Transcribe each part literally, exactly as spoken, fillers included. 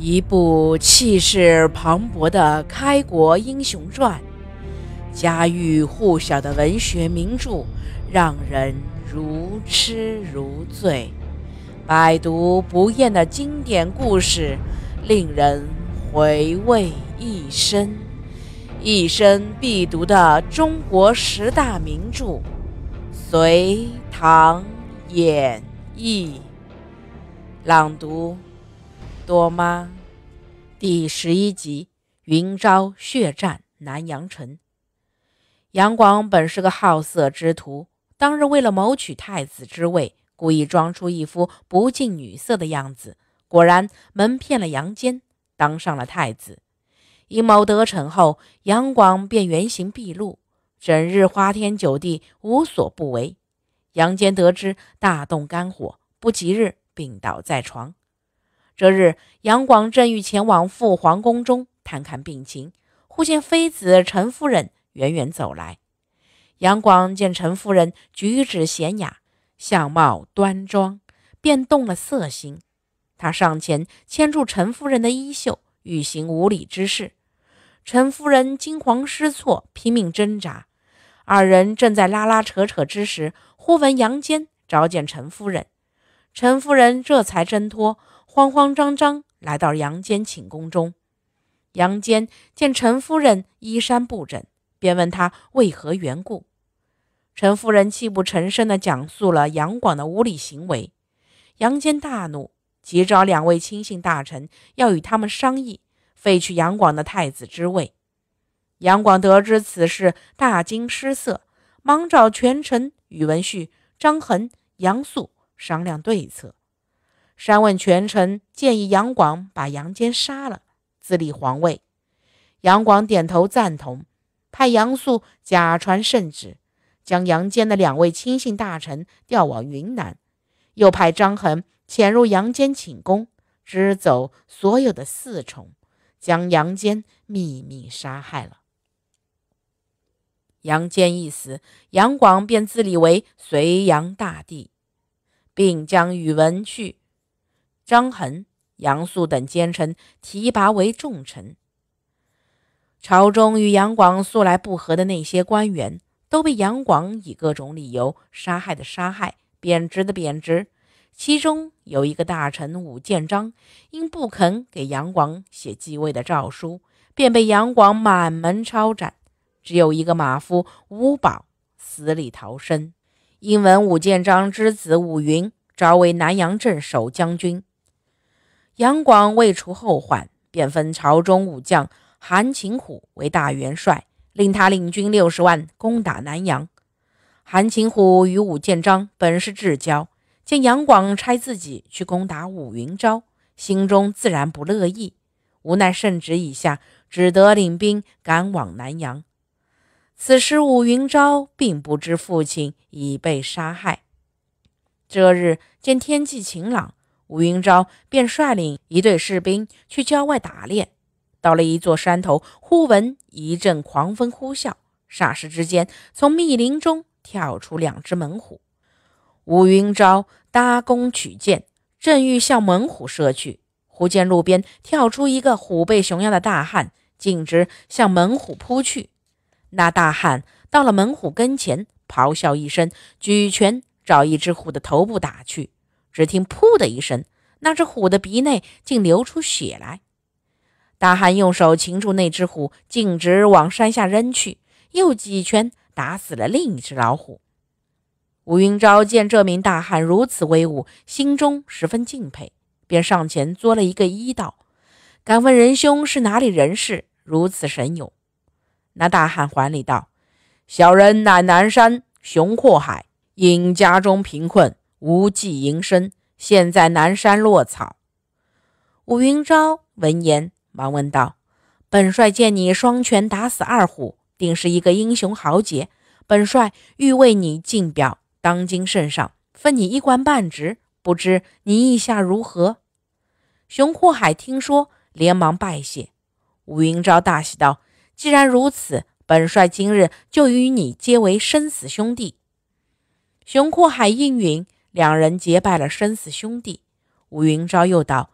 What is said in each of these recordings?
一部气势磅礴的开国英雄传，家喻户晓的文学名著，让人如痴如醉。百读不厌的经典故事，令人回味一生。一生必读的中国十大名著《隋唐演义》，朗读多妈。第十一集：云昭血战南阳城。杨广本是个好色之徒，当日为了谋取太子之位，故意装出一副不近女色的样子，果然蒙骗了杨坚，当上了太子。阴谋得逞后，杨广便原形毕露，整日花天酒地，无所不为。杨坚得知，大动肝火，不几日病倒在床。这日，杨广正欲前往父皇宫中探看病情，忽见妃子陈夫人远远走来。杨广见陈夫人举止娴雅，相貌端庄，便动了色心。他上前牵住陈夫人的衣袖，欲行无礼之事。陈夫人惊慌失措，拼命挣扎。二人正在拉拉扯扯之时，忽闻杨坚召见陈夫人。陈夫人这才挣脱，慌慌张张来到杨坚寝宫中。杨坚见陈夫人衣衫不整，便问她为何缘故。陈夫人泣不成声地讲述了杨广的无理行为。杨坚大怒，急召两位亲信大臣，要与他们商议废去杨广的太子之位。杨广得知此事，大惊失色，忙找权臣宇文旭、张衡、杨素商量对策。山问权臣建议杨广把杨坚杀了，自立皇位。杨广点头赞同，派杨素假传圣旨，将杨坚的两位亲信大臣调往云南，又派张衡潜入杨坚寝宫，支走所有的侍从，将杨坚秘密杀害了。杨坚一死，杨广便自立为隋炀大帝，并将宇文旭、张衡、杨素等奸臣提拔为重臣。朝中与杨广素来不和的那些官员，都被杨广以各种理由杀害的杀害，贬职的贬职。其中有一个大臣武建章，因不肯给杨广写继位的诏书，便被杨广满门抄斩。只有一个马夫武保死里逃生。因闻武建章之子武云召为南阳镇守将军，杨广为除后患，便分朝中武将韩擒虎为大元帅，令他领军六十万攻打南阳。韩擒虎与武建章本是至交，见杨广差自己去攻打武云昭，心中自然不乐意，无奈圣旨已下，只得领兵赶往南阳。此时武云昭并不知父亲已被杀害。这日见天气晴朗，武云昭便率领一队士兵去郊外打猎。到了一座山头，忽闻一阵狂风呼啸，霎时之间，从密林中跳出两只猛虎。武云昭搭弓取箭，正欲向猛虎射去，忽见路边跳出一个虎背熊腰的大汉，径直向猛虎扑去。那大汉到了猛虎跟前，咆哮一声，举拳找一只虎的头部打去。只听噗的一声，那只虎的鼻内竟流出血来。大汉用手擒住那只虎，径直往山下扔去，又几拳打死了另一只老虎。武云昭见这名大汉如此威武，心中十分敬佩，便上前作了一个揖道：“敢问仁兄是哪里人士，如此神勇？”那大汉还礼道：“小人乃南山熊阔海，因家中贫困，无计营生，现在南山落草。”武云昭闻言忙问道：“本帅见你双拳打死二虎，定是一个英雄豪杰，本帅欲为你进表当今圣上，分你一官半职，不知你意下如何？”熊阔海听说，连忙拜谢。武云昭大喜道：“既然如此，本帅今日就与你结为生死兄弟。”熊阔海应允，两人结拜了生死兄弟。武云昭又道：“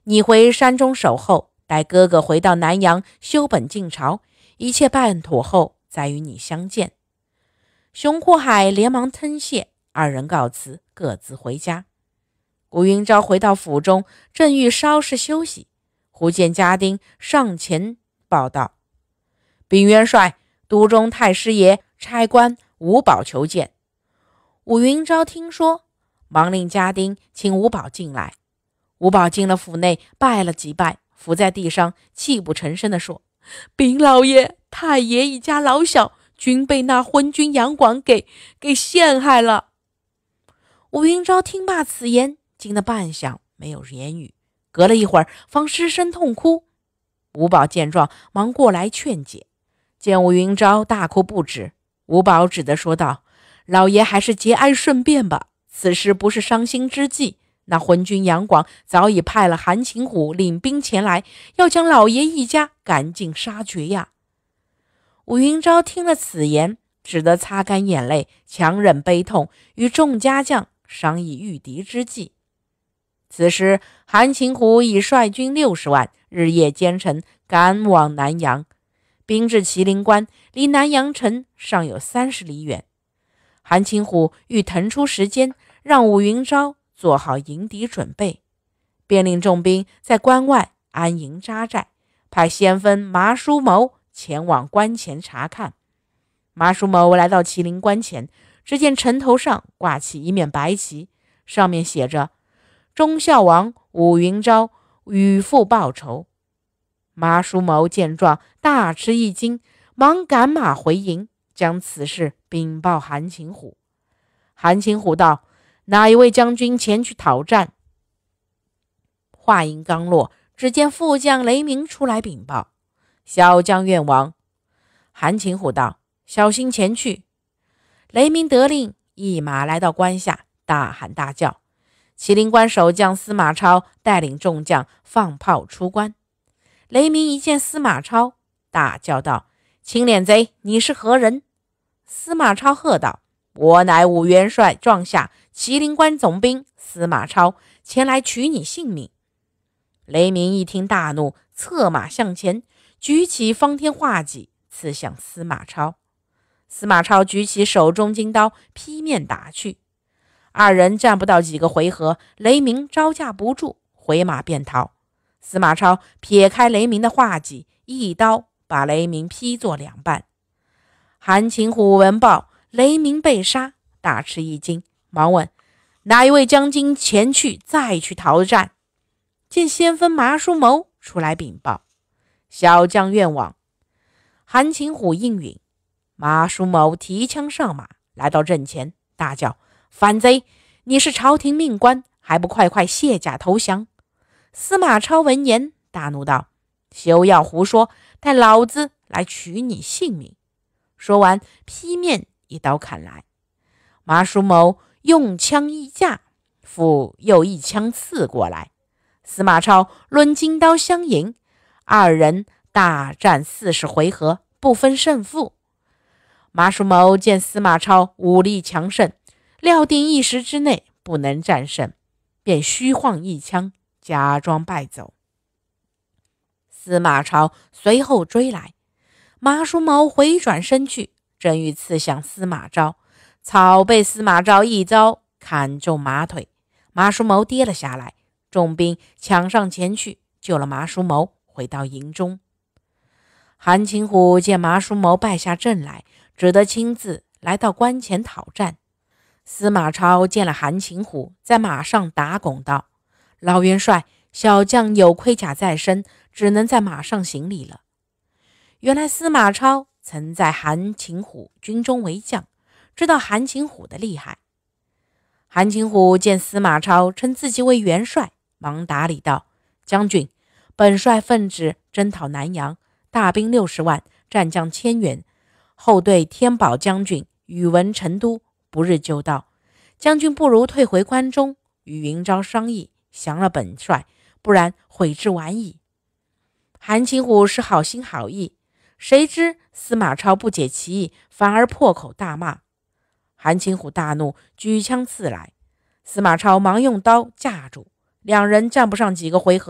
你回山中守候，待哥哥回到南阳修本进朝，一切办妥后再与你相见。”熊阔海连忙称谢，二人告辞，各自回家。吴云昭回到府中，正欲稍事休息，忽见家丁上前报道：“禀元帅，都中太师爷差官吴宝求见。”武云昭听说，忙令家丁请吴宝进来。吴宝进了府内，拜了几拜，伏在地上，泣不成声地说：“禀老爷，太爷一家老小均被那昏君杨广给给陷害了。”武云昭听罢此言，惊得半晌，没有言语。隔了一会儿，方失声痛哭。吴宝见状，忙过来劝解。见武云昭大哭不止，吴宝只得说道：“老爷还是节哀顺变吧，此时不是伤心之际。那昏君杨广早已派了韩擒虎领兵前来，要将老爷一家赶尽杀绝呀。”武云昭听了此言，只得擦干眼泪，强忍悲痛，与众家将商议御敌之计。此时韩擒虎已率军六十万，日夜兼程，赶往南阳。兵至麒麟关，离南阳城尚有三十里远。韩擒虎欲腾出时间，让武云昭做好迎敌准备，便令重兵在关外安营扎寨，派先锋麻叔谋前往关前查看。麻叔谋来到麒麟关前，只见城头上挂起一面白旗，上面写着“忠孝王武云昭与父报仇”。麻叔谋见状，大吃一惊，忙赶马回营，将此事禀报韩擒虎。韩擒虎道：“哪一位将军前去讨战？”话音刚落，只见副将雷鸣出来禀报：“小将愿往。”韩擒虎道：“小心前去。”雷鸣得令，一马来到关下，大喊大叫。麒麟关守将司马超带领众将放炮出关。雷鸣一见司马超，大叫道：“青脸贼，你是何人？”司马超喝道：“我乃武元帅帐下麒麟关总兵司马超，前来取你性命。”雷鸣一听大怒，策马向前，举起方天画戟刺向司马超。司马超举起手中金刀，劈面打去。二人战不到几个回合，雷鸣招架不住，回马便逃。司马超撇开雷鸣的画戟，一刀把雷鸣劈作两半。韩擒虎闻报雷鸣被杀，大吃一惊，忙问：“哪一位将军前去再去讨战？”见先锋麻叔谋出来禀报：“小将愿往。”韩擒虎应允。麻叔谋提枪上马，来到阵前，大叫：“反贼！你是朝廷命官，还不快快卸甲投降！”司马超闻言大怒道：“休要胡说，待老子来取你性命！”说完，劈面一刀砍来。麻叔谋用枪一架，复又一枪刺过来。司马超抡金刀相迎，二人大战四十回合，不分胜负。麻叔谋见司马超武力强盛，料定一时之内不能战胜，便虚晃一枪，假装败走。司马超随后追来，麻叔谋回转身去，正欲刺向司马昭，草被司马昭一刀砍中马腿，麻叔谋跌了下来。众兵抢上前去，救了麻叔谋，回到营中。韩擒虎见麻叔谋败下阵来，只得亲自来到关前讨战。司马超见了韩擒虎，在马上打拱道：“老元帅，小将有盔甲在身，只能在马上行礼了。”原来司马超曾在韩擒虎军中为将，知道韩擒虎的厉害。韩擒虎见司马超称自己为元帅，忙打礼道：“将军，本帅奉旨征讨南阳，大兵六十万，战将千员，后对天宝将军宇文成都不日就到，将军不如退回关中，与云昭商议，降了本帅，不然悔之晚矣。”韩擒虎是好心好意，谁知司马超不解其意，反而破口大骂。韩擒虎大怒，举枪刺来，司马超忙用刀架住，两人战不上几个回合，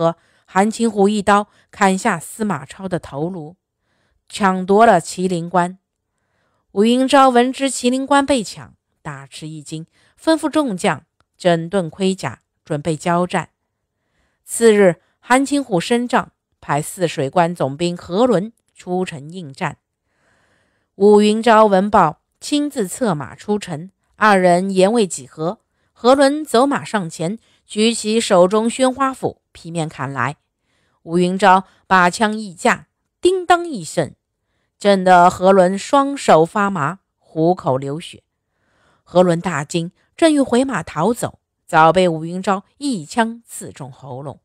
韩擒虎一刀砍下司马超的头颅，抢夺了麒麟冠。吴云昭闻知麒麟冠被抢，大吃一惊，吩咐众将整顿盔甲，准备交战。次日，韩擒虎升帐，派泗水关总兵何伦出城应战。吴云昭闻报，亲自策马出城，二人言未几何，何伦走马上前，举起手中宣花斧，劈面砍来。吴云昭把枪一架，叮当一声，震得何伦双手发麻，虎口流血。何伦大惊，正欲回马逃走，早被吴云昭一枪刺中喉咙。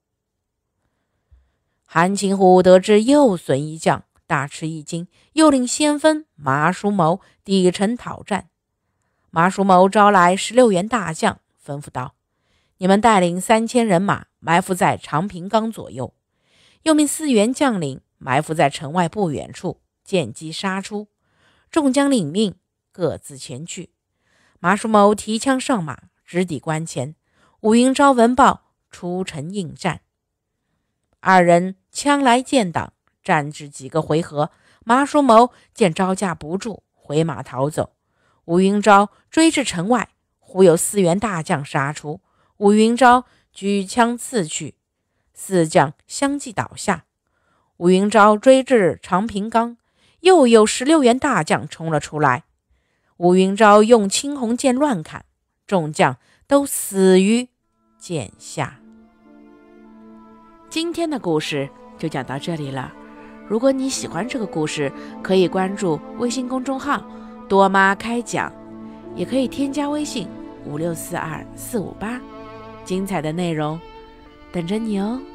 韩擒虎得知又损一将，大吃一惊，又令先锋马叔谋抵城讨战。马叔谋招来十六员大将，吩咐道：你们带领三千人马埋伏在长平冈左右，又命四员将领埋伏在城外不远处，见机杀出。众将领命，各自前去。马叔谋提枪上马，直抵关前。吴云昭闻报，出城应战。二人枪来剑挡，战至几个回合，马叔谋见招架不住，回马逃走。吴云昭追至城外，忽有四员大将杀出，吴云昭举枪刺去，四将相继倒下。吴云昭追至长平冈，又有十六员大将冲了出来。吴云昭用青红剑乱砍，众将都死于剑下。今天的故事就讲到这里了。如果你喜欢这个故事，可以关注微信公众号多妈开讲，也可以添加微信五六四二四五八，精彩的内容等着你哦。